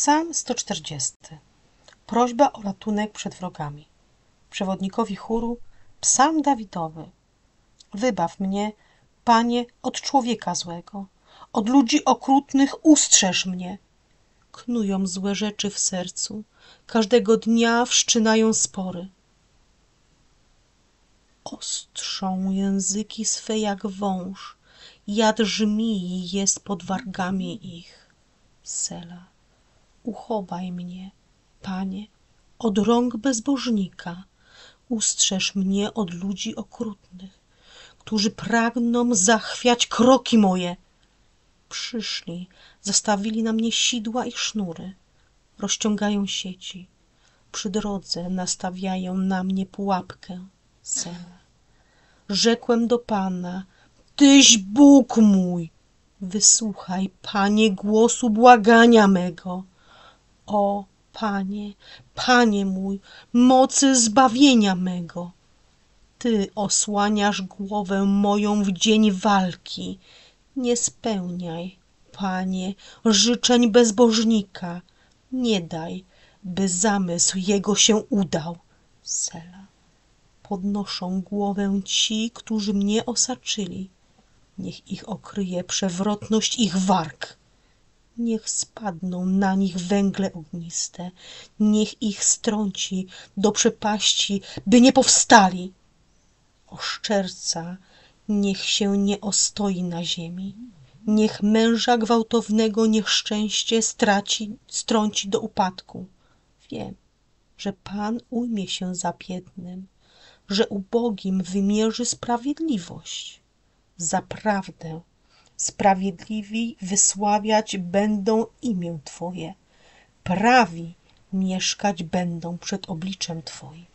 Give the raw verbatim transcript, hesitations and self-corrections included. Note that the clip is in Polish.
Psalm sto czterdziesty. Prośba o ratunek przed wrogami. Przewodnikowi chóru Psalm Dawidowy. Wybaw mnie, Panie, od człowieka złego, od ludzi okrutnych ustrzeż mnie. Knują złe rzeczy w sercu, każdego dnia wszczynają spory. Ostrzą języki swe jak wąż, jad żmii jest pod wargami ich. Sela. Uchowaj mnie, Panie, od rąk bezbożnika, ustrzeż mnie od ludzi okrutnych, którzy pragną zachwiać kroki moje. Przyszli, zastawili na mnie sidła i sznury, rozciągają sieci, przy drodze nastawiają na mnie pułapkę. Sela. Rzekłem do Pana, Tyś Bóg mój, wysłuchaj, Panie, głosu błagania mego. O, Panie, Panie mój, mocy zbawienia mego. Ty osłaniasz głowę moją w dzień walki. Nie spełniaj, Panie, życzeń bezbożnika. Nie daj, by zamysł jego się udał. Sela. Podnoszą głowę ci, którzy mnie osaczyli. Niech ich okryje przewrotność ich warg. Niech spadną na nich węgle ogniste, niech ich strąci do przepaści, by nie powstali. Oszczerca niech się nie ostoi na ziemi, niech męża gwałtownego nieszczęście straci, strąci do upadku. Wiem, że Pan ujmie się za biednym, że ubogim wymierzy sprawiedliwość. Zaprawdę sprawiedliwi wysławiać będą imię Twoje, prawi mieszkać będą przed obliczem Twoim.